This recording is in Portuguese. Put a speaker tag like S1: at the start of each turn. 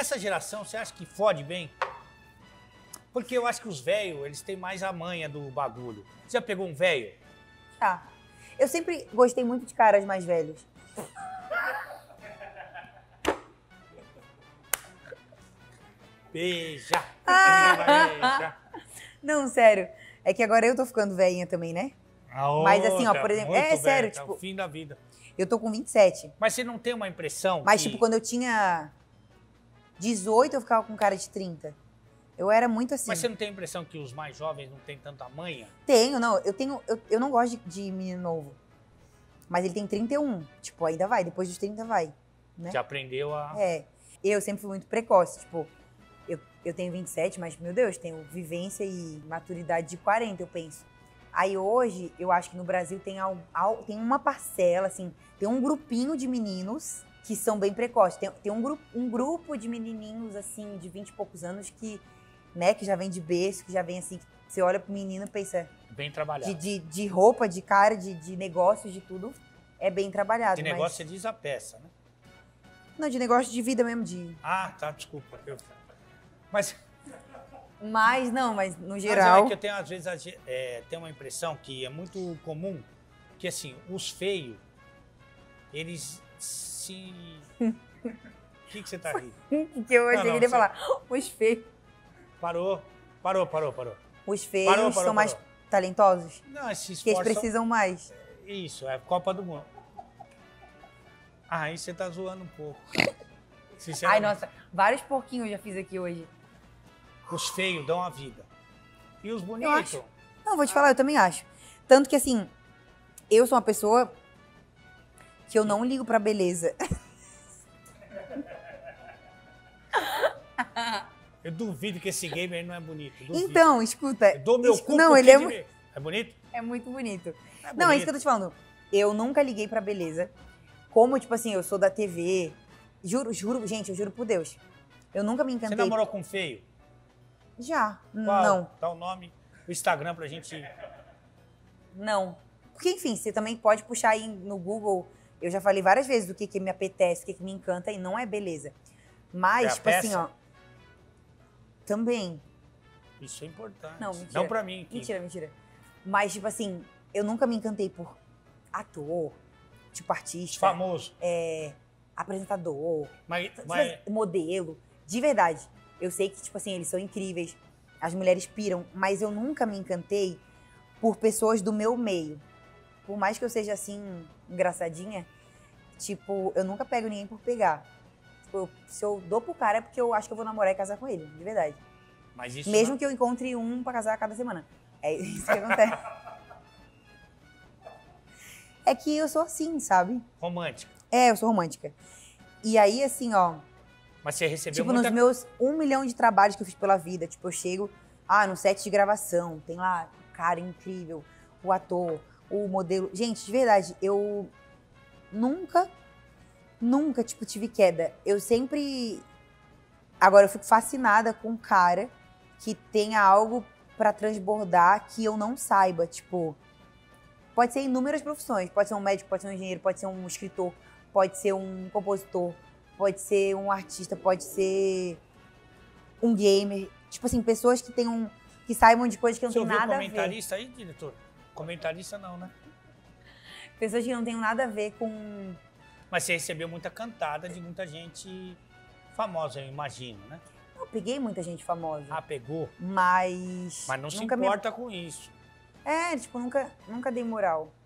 S1: Essa geração, você acha que fode bem? Porque eu acho que os velhos, eles têm mais a manha do bagulho. Você já pegou um velho?
S2: Tá. Eu sempre gostei muito de caras mais velhos.
S1: Beija! Beija!
S2: Não, sério. É que agora eu tô ficando velhinha também, né? Mas assim, ó, por exemplo... É sério,
S1: É
S2: tipo...
S1: o fim da vida.
S2: Eu tô com 27.
S1: Mas você não tem uma impressão
S2: Mas,
S1: que...
S2: tipo, quando eu tinha 18, eu ficava com cara de 30. Eu era muito assim.
S1: Mas você não tem a impressão que os mais jovens não têm tanta manha?
S2: Tenho, não. Eu não gosto de menino novo. Mas ele tem 31. Tipo, ainda vai. Depois dos 30 vai. Né?
S1: Já aprendeu a...
S2: É. Eu sempre fui muito precoce. Tipo, eu tenho 27, mas, meu Deus, tenho vivência e maturidade de 40, eu penso. Aí hoje, eu acho que no Brasil tem uma parcela, assim, tem um grupinho de meninos que são bem precoces. Tem um grupo de menininhos, assim, de 20 e poucos anos que, né, que já vem de berço, que já vem assim, você olha pro menino e pensa...
S1: Bem trabalhado.
S2: De roupa, de cara, de negócios, de tudo, é bem trabalhado.
S1: De negócio você diz a peça, né?
S2: Não, de negócio de vida mesmo, de...
S1: Ah, tá, desculpa. Mas
S2: Mas no geral...
S1: Mas é que eu tenho, às vezes, tenho uma impressão que é muito comum que, assim, os feios, eles se... O que você tá rindo?
S2: Que eu achei que ele ia falar. Os feios.
S1: Parou.
S2: Os feios são mais talentosos?
S1: Não, esses
S2: que eles precisam mais.
S1: Isso, é Copa do Mundo. Ah, aí você tá zoando um pouco.
S2: Ai, nossa, vários porquinhos eu já fiz aqui hoje.
S1: Os feios dão a vida. E os bonitos?
S2: Não, vou te falar, eu também acho. Tanto que, assim, eu sou uma pessoa que eu não ligo pra beleza.
S1: Eu duvido que esse gamer não é bonito. Duvido.
S2: Então, escuta.
S1: Eu dou meu cu
S2: não, ele
S1: é bonito?
S2: É muito bonito.
S1: É
S2: não, é isso que eu tô te falando. Eu nunca liguei pra beleza. Como, tipo assim, eu sou da TV. Juro, gente, eu juro por Deus. Eu nunca me encantei.
S1: Você namorou com feio?
S2: Já.
S1: Qual?
S2: Não.
S1: Dá o nome, o Instagram pra gente...
S2: Não. Porque, enfim, você também pode puxar aí no Google. Eu já falei várias vezes do que me apetece, o que me encanta, e não é beleza. Mas, tipo assim, ó... Também.
S1: Isso é importante.
S2: Não, mentira.
S1: Não pra mim.
S2: Mentira. Mas, tipo assim, eu nunca me encantei por ator, tipo artista.
S1: Famoso.
S2: Apresentador,
S1: Mas...
S2: modelo. De verdade. Eu sei que, tipo assim, eles são incríveis. As mulheres piram. Mas eu nunca me encantei por pessoas do meu meio. Por mais que eu seja, assim, engraçadinha, tipo, eu nunca pego ninguém por pegar. Tipo, se eu dou pro cara é porque eu acho que eu vou namorar e casar com ele, de verdade.
S1: Mas isso
S2: mesmo que eu encontre um pra casar a cada semana. É isso que acontece. É que eu sou assim, sabe?
S1: Romântica.
S2: Eu sou romântica. E aí, assim, ó...
S1: Mas você recebeu
S2: tipo,
S1: muita...
S2: nos meus 1 milhão de trabalhos que eu fiz pela vida, tipo, eu chego, no set de gravação, tem lá o cara incrível, o ator, o modelo. Gente, de verdade, eu nunca, tipo, tive queda. Eu sempre... Agora, eu fico fascinada com um cara que tenha algo pra transbordar que eu não saiba, tipo... Pode ser inúmeras profissões, pode ser um médico, pode ser um engenheiro, pode ser um escritor, pode ser um compositor, pode ser um artista, pode ser um gamer. Tipo assim, pessoas que saibam de coisas que não tem nada a ver.
S1: Você ouviu comentarista aí, diretor? Comentarista não, né?
S2: Pessoas que não tem nada a ver com...
S1: Mas você recebeu muita cantada de muita gente famosa, eu imagino, né?
S2: Eu peguei muita gente famosa.
S1: Ah, pegou?
S2: Mas
S1: não se importa com isso.
S2: Tipo, nunca dei moral.